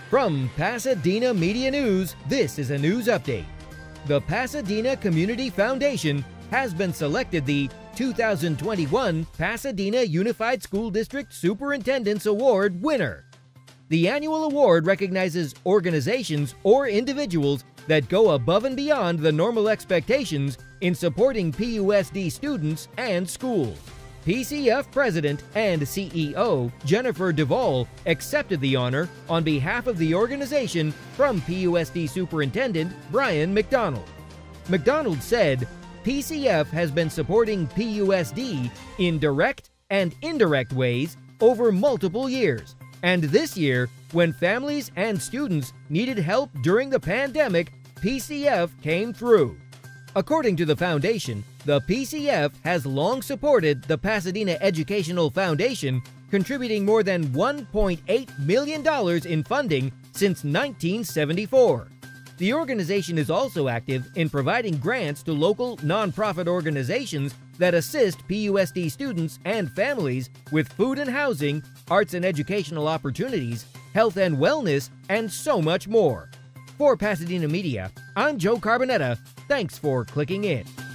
From Pasadena Media News, this is a news update. The Pasadena Community Foundation has been selected the 2021 Pasadena Unified School District Superintendent's Award winner. The annual award recognizes organizations or individuals that go above and beyond the normal expectations in supporting PUSD students and schools. PCF President and CEO Jennifer Duvall accepted the honor on behalf of the organization from PUSD Superintendent Brian McDonald. McDonald said, "PCF has been supporting PUSD in direct and indirect ways over multiple years, and this year, when families and students needed help during the pandemic, PCF came through." According to the foundation, the PCF has long supported the Pasadena Educational Foundation, contributing more than $1.8 million in funding since 1974. The organization is also active in providing grants to local nonprofit organizations that assist PUSD students and families with food and housing, arts and educational opportunities, health and wellness, and so much more. For Pasadena Media, I'm Joe Carbonetta. Thanks for clicking in.